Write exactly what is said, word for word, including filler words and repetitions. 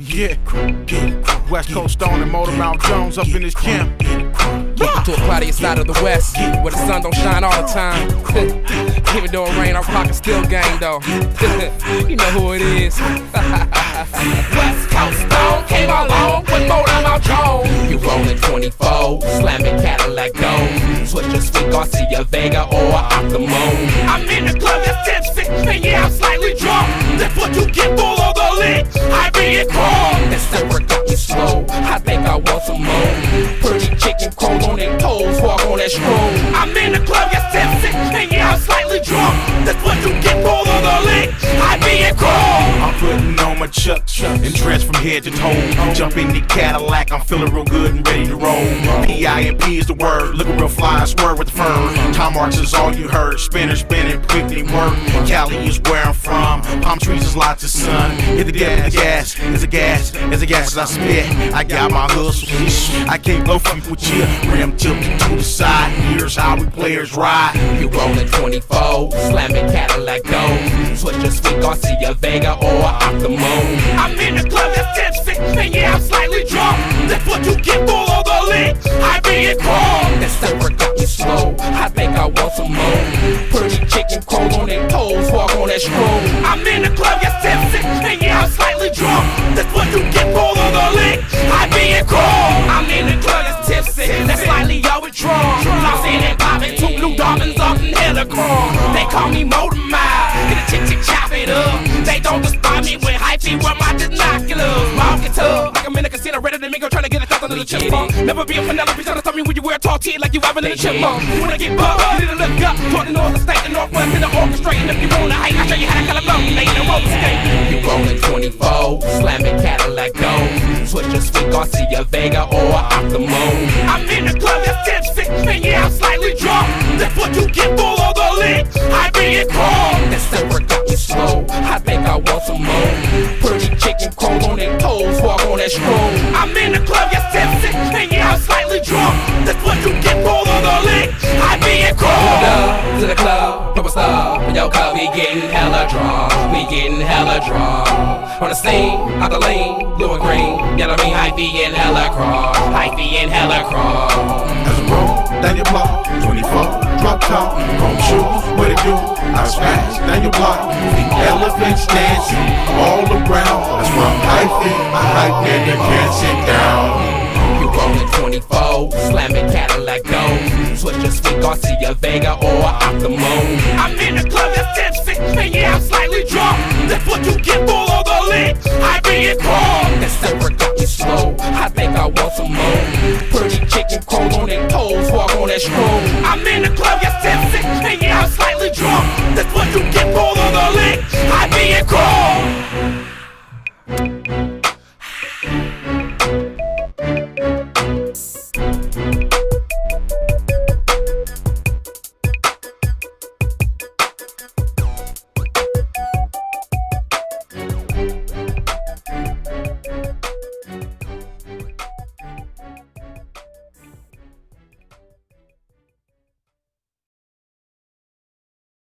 Yeah, West Coast Stone and Mota Mount Jones up in this camp. Welcome to a cloudier side of the West, where the sun don't shine all the time. Even though it rain, our pockets still gang though. You know who it is. West Coast Stone came along with Mota Mount Jones. You rollin' twenty-four, slamming Cadillac gold. Switch your sweet Garcia Vega or Octomone. I'm in the club that's tipsy, and yeah, I'm slightly drunk. That's what you get for all the lit. I be it Crunk. That summer got me slow, I think I want some more. Pretty chicken crawl on their toes, walk on that stroll. I'm in the club that's tipsy, and yeah, I'm slightly drunk. That's what you get for all the lit. I be it Crunk. I'm putting on my chucks and dressed from head to toe. Jump in the Cadillac, I'm feeling real good and ready to roll. P I M P is the word, looking real fly, swerve with the fur. Time marks is all you heard, spinner spinning, quickly work. Cali is where I'm from, palm trees is lots of sun. Hit the dip in the gas, it's a gas, it's a gas as I spit. I got my hustle, I can't blow from with you. Rim tilted to the side, here's how we players ride. You rollin' twenty-four, slamming Cadillac gold. Switch your sweet Garcia Vega or Octomone. I'm in the club that's tipsy, and yeah, I'm slightly drunk. That's what you get for all the lit. I be it Crunk. That summer got me slow, I think I want some more. Pretty chicken crawl on their toes, walk on that stroll. I'm in the club that's tipsy, and yeah, I'm slightly drunk. That's what you get for all the lit. I be it Crunk. I'm in the club that's tipsy, that's slightly always drunk. Flossing and popping two blue diamonds up in hella Crunk. They call me Mota Mouth, get a chick chick chop it up. They don't despise me with Hyphy, where my binoculars. Mouth get tough, like I'm in a casino, ready to mingle, trying to get a shot under the chipmunk. Never be a Penelope, trying to tell me when you wear a tall tee like you having in a chipmunk. You wanna get bugged, you need to look up toward the north, the state, the northwest, and the orchestrating. If you wanna hate, I'll show you how to color low, lay in a roller skate. You rollin' twenty-four, slamming Cadillac gold. Switch your sweet Garcia Vega or Octomone. I'm in the club that's tipsy, and yeah, I'm slightly drunk. That's what you get for all the lit. I be it Crunk. That summer got me slow, I think I want some more. Pretty chicken crawl on their toes, walk on that stroll. I'm in the club that's tipsy, and yeah, I'm slightly drunk. That's what you get for all the lit. I be it Crunk. To the club, purple star, in your club we getting hella drunk, we getting hella drunk. On the scene, out the lane, blue and green, yellow mean Hyphy and hella Crunk, Hyphy and hella Crunk. As we roll down your block, twenty-four, drop top, chrome shoes, what it do? I smash down your block, the elephants dancing all around. That's why I'm Hyphy, I hype and you can't sit down. You rollin' twenty-four, slamming Cadillac gold. Switch your sweet Garcia Vega or Octomone. I'm in the club that's tipsy, and yeah, I'm slightly drunk. That's what you get for all the lit. I be it Crunk. That summer got me slow, I think I want some more. Pretty